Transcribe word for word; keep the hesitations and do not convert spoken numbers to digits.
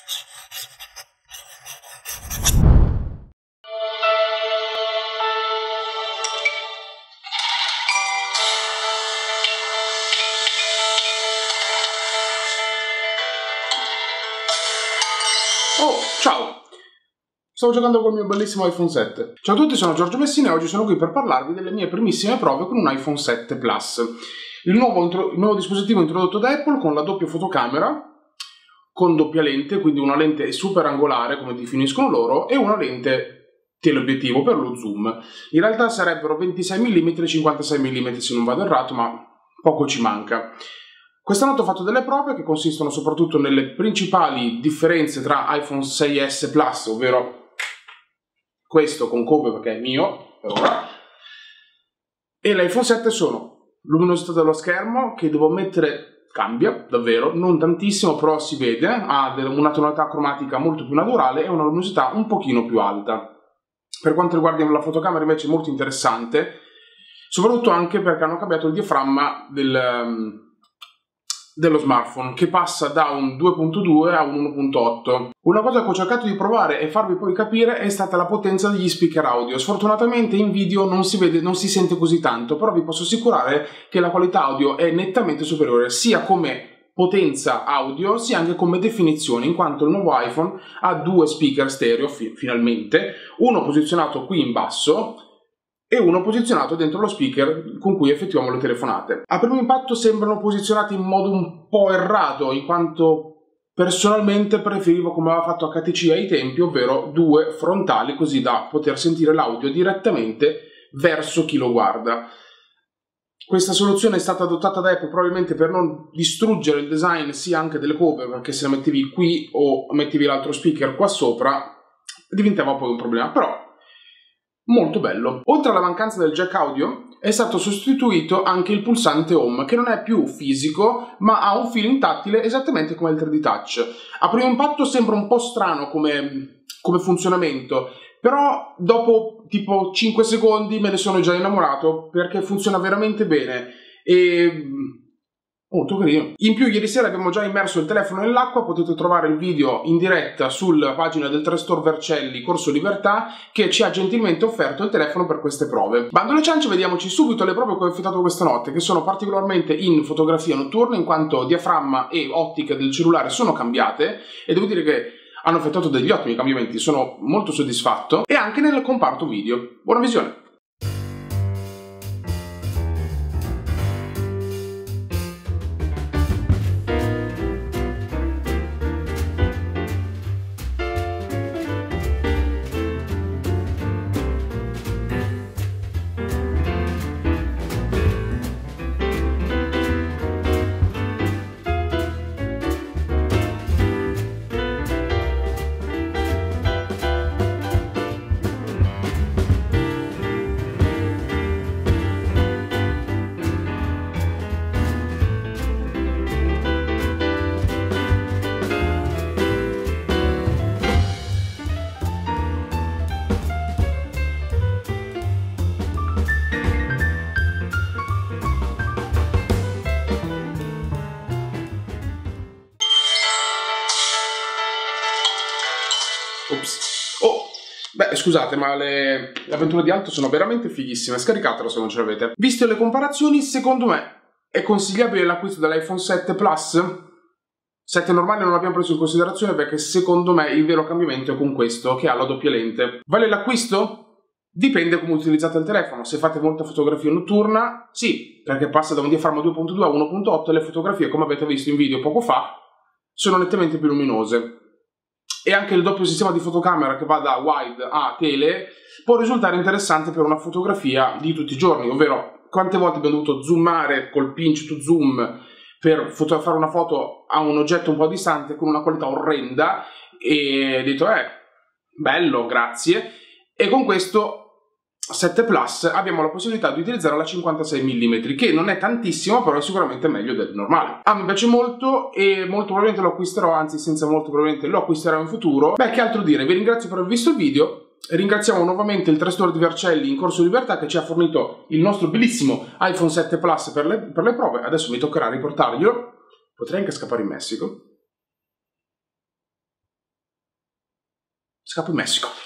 Oh, ciao! Stavo giocando con il mio bellissimo iPhone sette. Ciao a tutti, sono Giorgio Messina e oggi sono qui per parlarvi delle mie primissime prove con un iPhone sette Plus. Il nuovo, il nuovo dispositivo introdotto da Apple con la doppia fotocamera, con doppia lente, quindi una lente super angolare, come definiscono loro, e una lente teleobiettivo per lo zoom. In realtà sarebbero ventisei millimetri e cinquantasei millimetri se non vado errato, ma poco ci manca. Questa notte ho fatto delle prove che consistono soprattutto nelle principali differenze tra iPhone sei S Plus, ovvero questo con cover perché è mio, per ora, e l'iPhone sette sono luminosità dello schermo, che devo ammettere cambia, davvero, non tantissimo, però si vede, ha una tonalità cromatica molto più naturale e una luminosità un pochino più alta. Per quanto riguarda la fotocamera invece è molto interessante, soprattutto anche perché hanno cambiato il diaframma del... dello smartphone, che passa da un due punto due a un uno punto otto. Una cosa che ho cercato di provare e farvi poi capire è stata la potenza degli speaker audio. Sfortunatamente in video non si vede, non si sente così tanto, però vi posso assicurare che la qualità audio è nettamente superiore, sia come potenza audio sia anche come definizione, in quanto il nuovo iPhone ha due speaker stereo fi finalmente, uno posizionato qui in basso e uno posizionato dentro lo speaker con cui effettuiamo le telefonate. A primo impatto sembrano posizionati in modo un po' errato, in quanto personalmente preferivo come aveva fatto H T C ai tempi, ovvero due frontali, così da poter sentire l'audio direttamente verso chi lo guarda. Questa soluzione è stata adottata da Apple probabilmente per non distruggere il design sia anche delle cover, perché se la mettevi qui o mettevi l'altro speaker qua sopra diventava poi un problema, però molto bello. Oltre alla mancanza del jack audio è stato sostituito anche il pulsante home, che non è più fisico ma ha un feeling tattile esattamente come il tre D Touch. A primo impatto sembra un po' strano come, come funzionamento, però dopo tipo cinque secondi me ne sono già innamorato perché funziona veramente bene e molto carino. In più ieri sera abbiamo già immerso il telefono nell'acqua, potete trovare il video in diretta sulla pagina del tre Store Vercelli Corso Libertà, che ci ha gentilmente offerto il telefono per queste prove. Bando alle ciance, vediamoci subito le prove che ho effettuato questa notte, che sono particolarmente in fotografia notturna, in quanto diaframma e ottica del cellulare sono cambiate e devo dire che hanno effettuato degli ottimi cambiamenti, sono molto soddisfatto, e anche nel comparto video. Buona visione! Ops. Oh, beh, scusate, ma le, le avventure di Alto sono veramente fighissime. Scaricatelo se non ce l'avete. Viste le comparazioni, secondo me è consigliabile l'acquisto dell'iPhone sette Plus. sette normale non l'abbiamo preso in considerazione perché secondo me il vero cambiamento è con questo, che ha la doppia lente. Vale l'acquisto? Dipende come utilizzate il telefono. Se fate molta fotografia notturna, sì, perché passa da un diaframma due punto due a uno punto otto e le fotografie, come avete visto in video poco fa, sono nettamente più luminose. E anche il doppio sistema di fotocamera che va da wide a tele può risultare interessante per una fotografia di tutti i giorni, ovvero quante volte abbiamo dovuto zoomare col pinch to zoom per fotografare una foto a un oggetto un po' distante con una qualità orrenda e ho detto eh, bello, grazie. E con questo sette Plus abbiamo la possibilità di utilizzare la cinquantasei millimetri, che non è tantissimo, però è sicuramente meglio del normale. Ah, mi piace molto e molto probabilmente lo acquisterò, anzi senza molto probabilmente lo acquisterò in futuro. Beh, che altro dire, vi ringrazio per aver visto il video. Ringraziamo nuovamente il tre Store di Vercelli in Corso Libertà che ci ha fornito il nostro bellissimo iPhone sette Plus per le, per le prove. Adesso mi toccherà riportarglielo. Potrei anche scappare in Messico. scappo in Messico.